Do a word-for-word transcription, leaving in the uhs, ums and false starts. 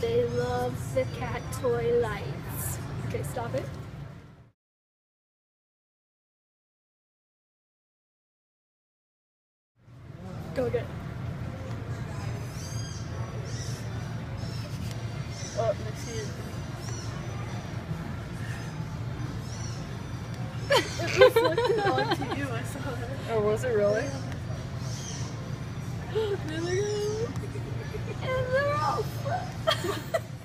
They love the cat toy lights. Okay, stop it. Go get it. Oh, let's see it. It reflected onto you, I saw it. Oh, was it really? There they go. And they're all